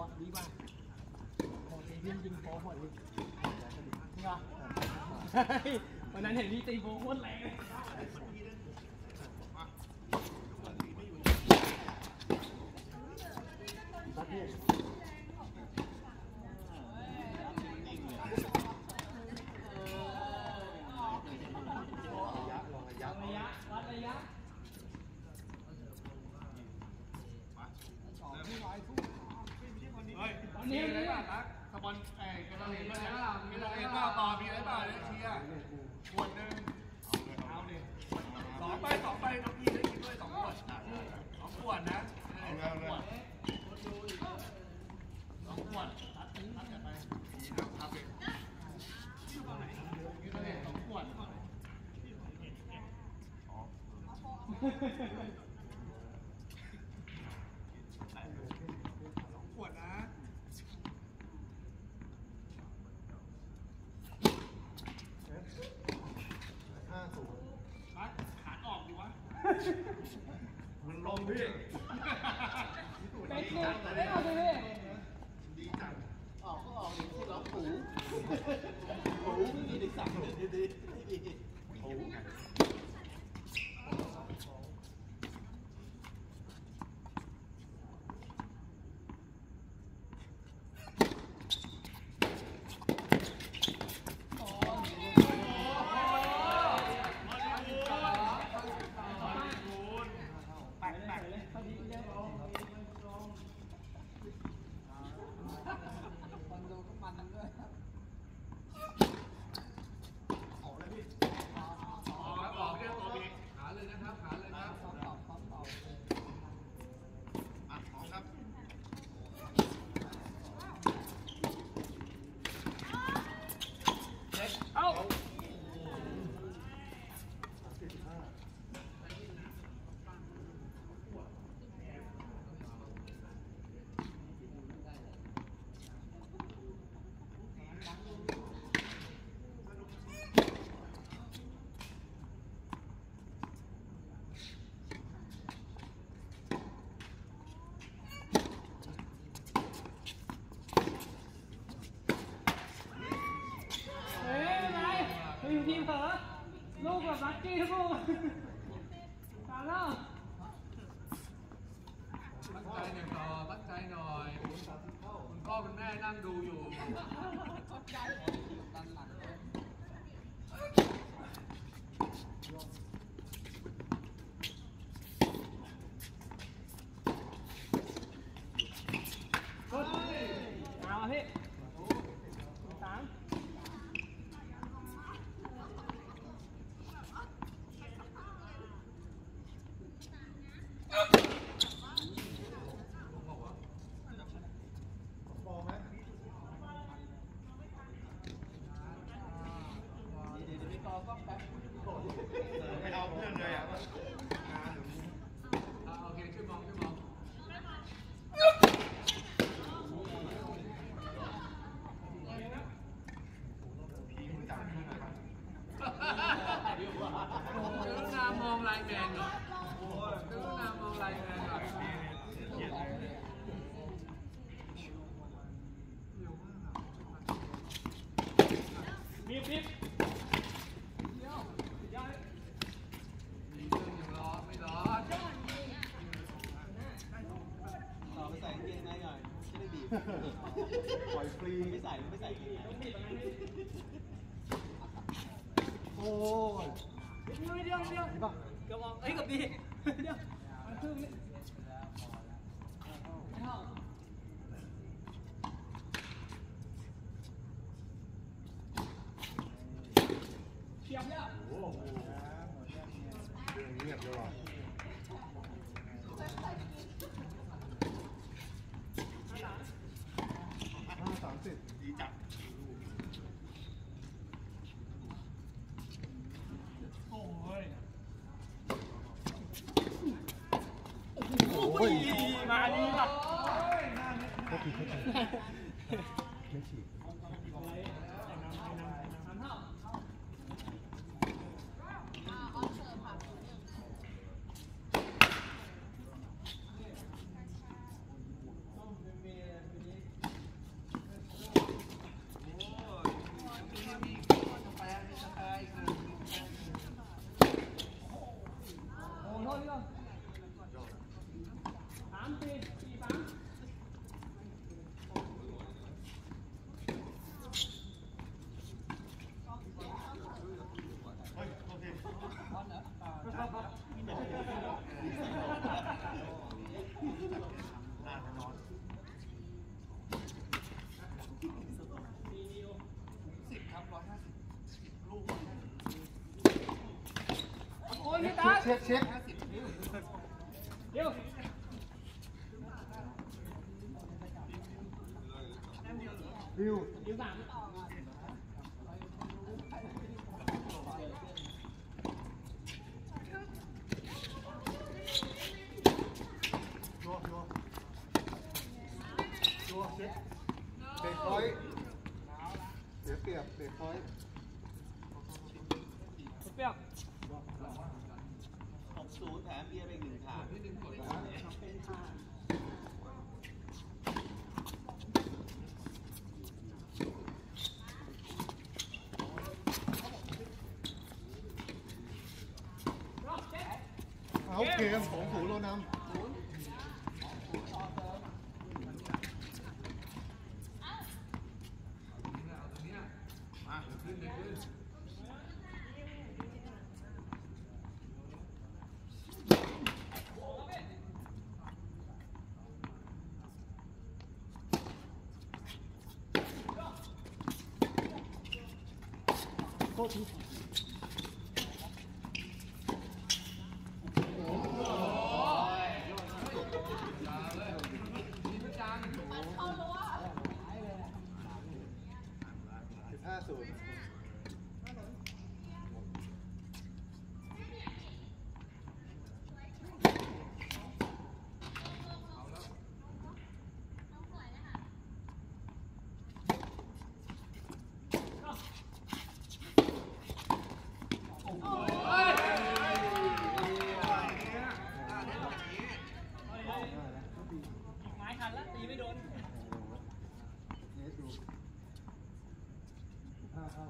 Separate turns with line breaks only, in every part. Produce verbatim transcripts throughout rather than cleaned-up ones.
ดีป่ะโหตีพี่ยิงโป๊ะหมดเลยจริงเหรอวันนั้นเห็นพี่ตีโป๊ะโคตรแรงเลย
นี่อะไรบ้างนะขบวนเอ้ยกระเทียมบ้างนะกระเทียมบ้างต่อมีอะไรบ้างเนี่ยเชียร์ขวดหนึ่งเอาดิสองไปสองไปน้องพี่ได้กินด้วยสองขวดสองขวดนะสองขวดสองขวดตัดตัดกันไปครับเลยสองขวดมันลงพี่
ไปเก็บไม่เอาไปเลย
ดีจัง
ออกก็ออกที่ล็อกหูหูมีเด็กสั่งดีดีดีหู
ทีมเผลอลูกแบบลัคกี้ทุกลูกตามแล้ว
ตั้งใจหน่อยต่อตั้งใจหน่อยคุณพ่อคุณแม่นั่งดูอยู่
เอาพี่สาม
ไม่เอาเพื่อนเลยอ่ะโอเคช่วยมองช่วยมองพีมจับขึ้นนะครับเจ้านามองลายแมนเหรอเจ้านามองลายแมนเหรอ
มีบมีบ
ปล่อยฟรีไม่ใส่ไม่ใส่โอ้ย
เดียวเดียวเดียวเกือบออกเอ้ยกับดีเดียวมันคือเฉียบแล้ว
โอ้โหเรื่องเงียบเลยว่ะสามสิบดีจับโอ้ย
โอ้ยมาดีป่ะ
ไม่ฉีดไม่ฉีด
เช็คเช็ค
เดี๋ยว
วิว
ยิงสาม
ชัวร์ชัวร์ชัวร์เช็คเบรกพอยต์เสียเปรียบเบรกพอยต์
เปรี้ยว
หกศูนย์แถมเบียร์ไปหนึ่งถาด
เอาเกมสองศูนย์เรานำ
โคตร
สิบห้าศูนย์
ไม้ทันแล้วตีไม่โดน
เนสดูห้าเข้า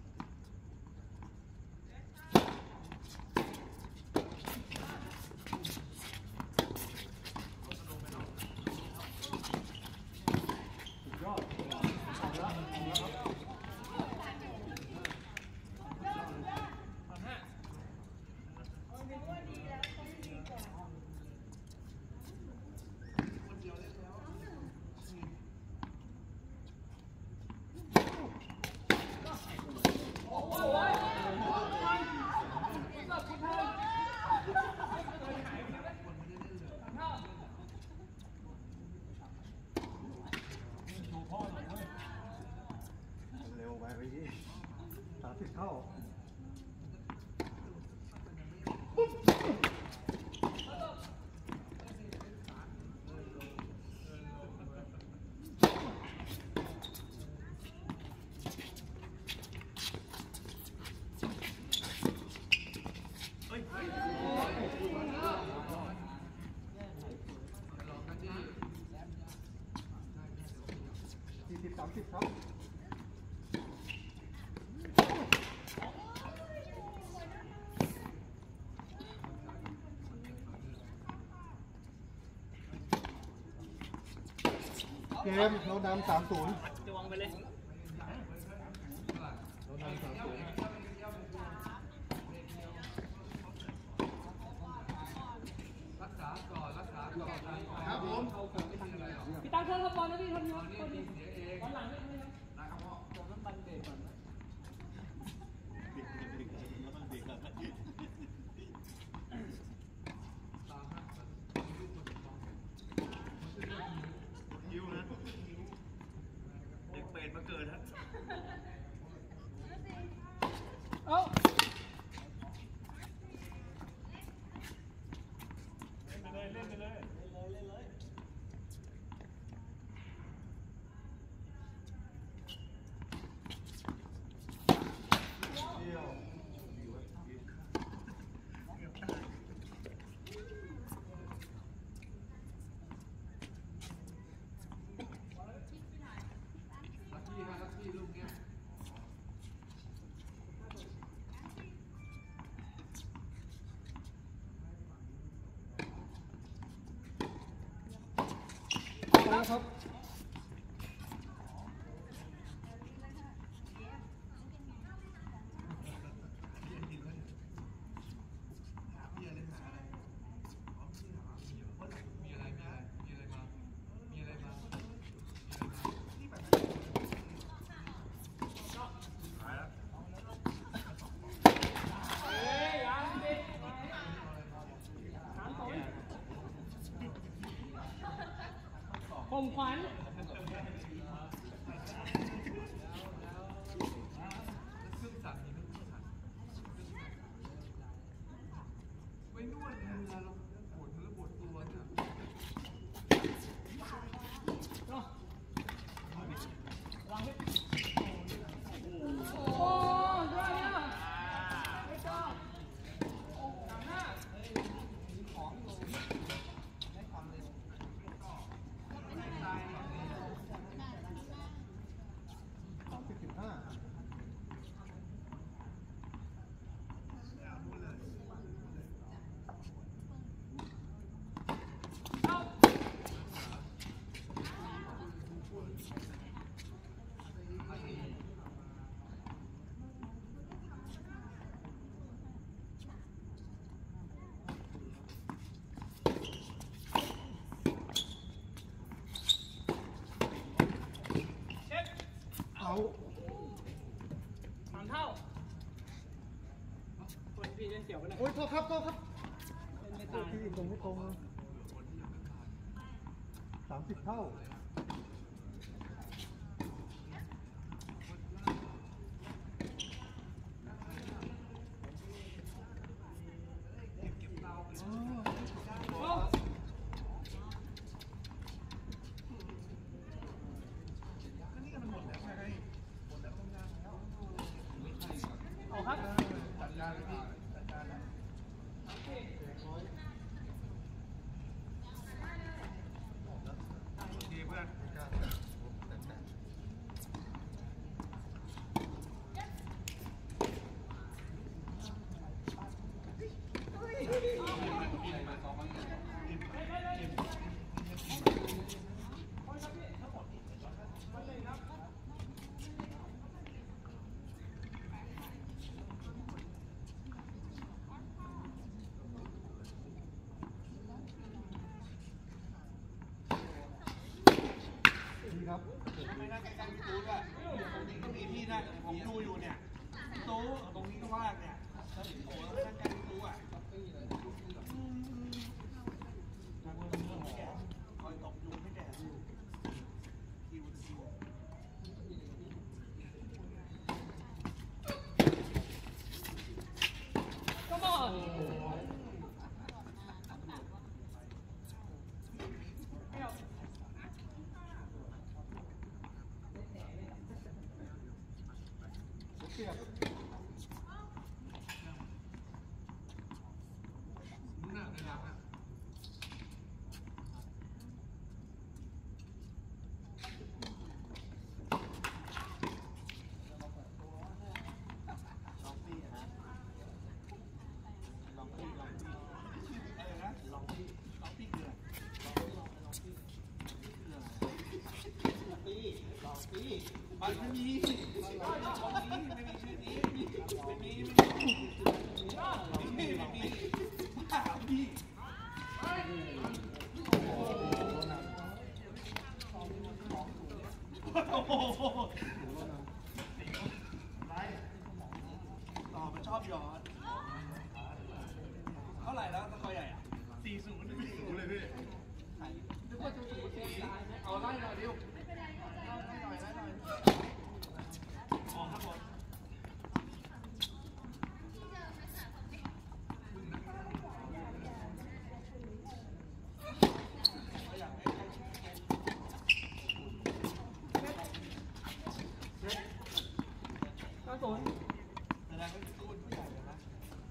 สุดยอดเอาละเอาละครับ เร็วไปไปที่สามสิบเข้าสี่สิบสามสิบครับเกมเรานำสามศูนย์
จะวางไปเลย
เรานำสามศูนย์
ครับผม
พี่ตั้งเครื่องทำบอลนะพี่ทำบอลบอลหลังนี่ไม่ทำ
แล้วมันเบรกก่อน
ยิวนะเด็กเป็ดมาเกิดฮะ
เอ้า
ไปแล้วครับเอา
สามเท่าคนพี่เล่นเสียวไปเลย
โอ้ยโทษครับโทษครับ
เล่นไม่ตาย
พี่ตรงไม่ตรงสามสิบเท่า
เอาครับ
จัดการเลยพี่จัดการแล้วดีเพื่อน
ดีครับ
ไม่น่าใกล้ๆพี่ตู้ด้วยตรงนี้ก็มีที่นะผมดูอยู่เนี่ยพี่ตู้ตรงนี้ก็ว่างเนี่ยแล้วโอ้แล้วใกล้ๆพี่ตู้อ่ะคอยตบยุงให้แดดคิวคิว
ก็บอก
เสียบ
หน้าในหลังอ่ะ
ลองพี่นะลองพี่ลองพี่
อะไรนะ
ลองพี่
ล็อกพี่เกลือ
ลองพี่ลองลองพี่พี่ลองพี่
มันไม่มีตรงนี้ไม่มีชื่อนี้ไม่มีไม่มีไม่มีไม่มีถามพี่โอ้โหไรต่อมันชอบย้อนเท่าไหร่แล้วตะคอยใหญ่อ่ะสี่ศูนย์สี่ศูนย์เลยพี่เอาไล่หน่อยดิวไล่หน่อยไล่หน่อยออกครับผมอยากให้ใครชิม
ก็ศูนย์
แสดงว่าพี่ตู้นผู้ใหญ่เลยนะ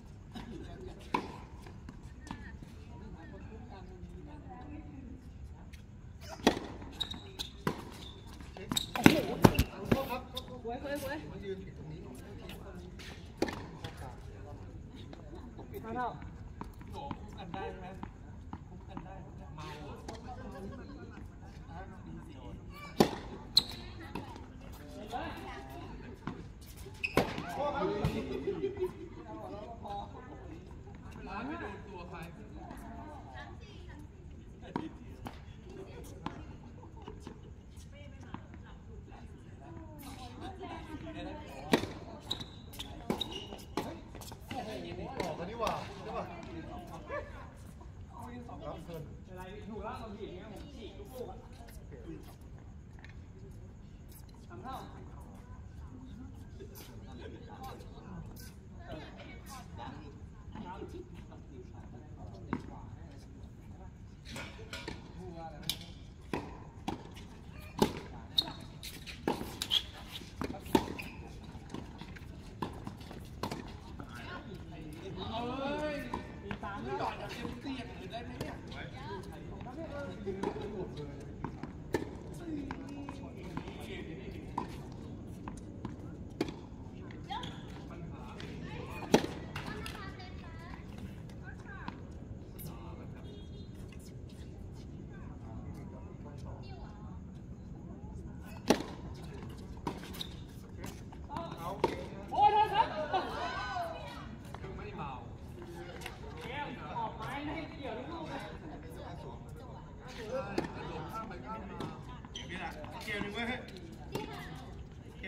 โอ้โหโทษครับ
สวยสวยสวย
มันยืนผิดตรงนี้เข้ากลาง
ห้าเท่า
โหคุ้มกันได้ไหมคุ้มกันได้ไหมเมาอ่ะดีสิโอน
โทษครับ
ร้านไม่โดนตัวใคร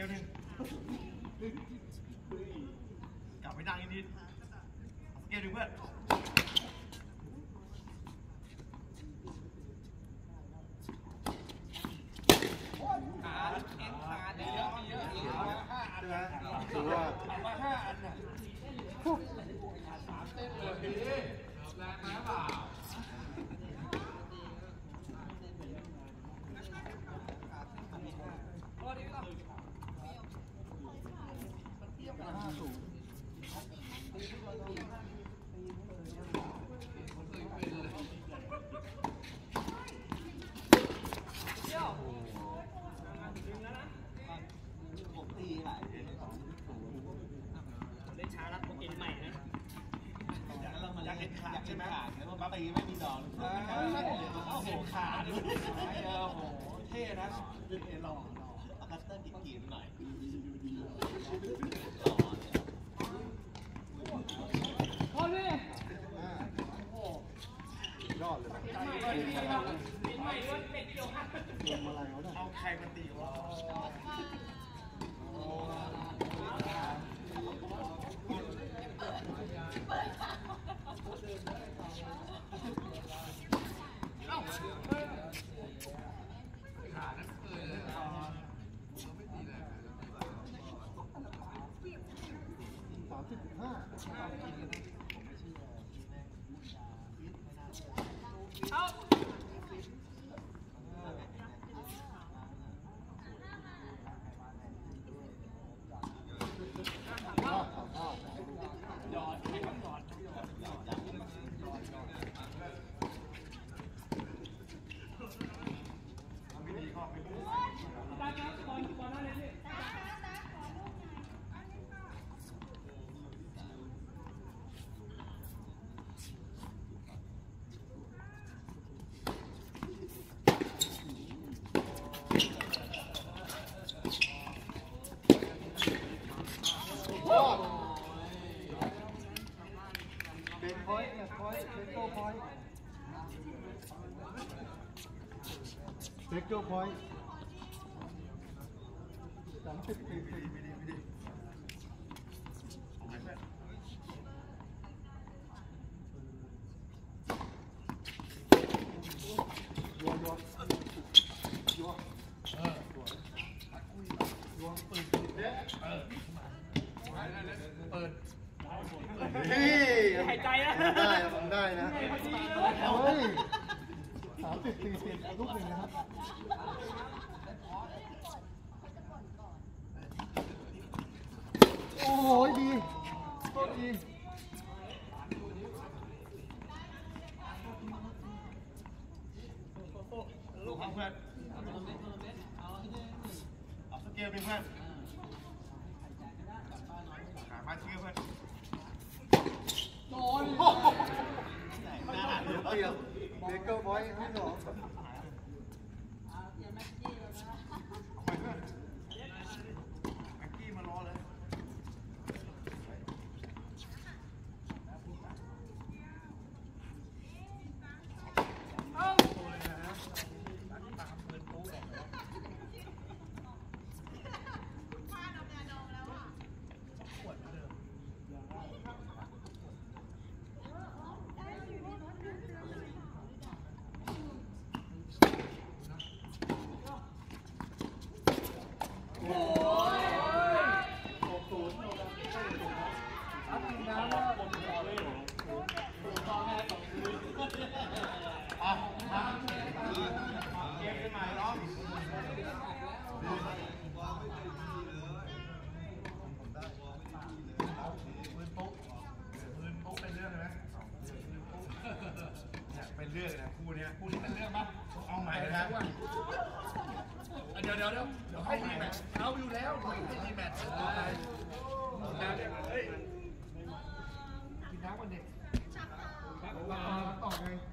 ลหนึ่งกลับไปนั่งอีกนิดสเกลหนึ่งเพื่อนขาเอ็นขาเยอะเยอะเยอะห้าอันนะถือว่ามาห้าอันน่ะสามเต้นเลยพี่แรงไหมเปล่าอยากเห็นขาใช่ไหมแล้วมันตีไม่มีดอกโอ้โหขาดิโอ้โหเท่นะเอหล่อหล่อเอาคัสเตอร์กิ๊กกิ๊กหน่อย
พอเลย
ยอดเลยนะ
ปิดใหม่ด้วยเป็ดเกี่ยวหัก
ลงอะไรวะเนี่ย
เอาใครมาตีวะ
สามสิบห้าเป็นพอยต์เนี่ยพอยต์เป็นโก้พอยต์เซ็กโก้พอยต์สามสิบสี่สิบยัวยัวยัวเออยัวเปิดเด็ดเออเปิดเฮ้ยหายใจนะได้ทำได้นะเฮ้ยสามสิบสี่สิบลูกหนึ่งนะครับโอ้โหดีโคตรดี
ลูกของเพื่อนเอาสเกลเป็นเพื่อนขามาเชื่อเพื่อน
โดน
หน้าเดียว
เปรียบเบเกอร์บอยให้สอง
แม็กกี้มารอเลยเป็นเรื่องนะคู่นี้คู่นี้เป็นเรื่องป่ะเอาใหม่เลยนะเดี๋ยวเดี๋ยวเดี๋ยวเดี๋ยวให้รีแมทเอาอยู่แล้วให้รีแมทอะไรแล้วเนี่ยเฮ้ยกินน้ำก่อนดิต่อไง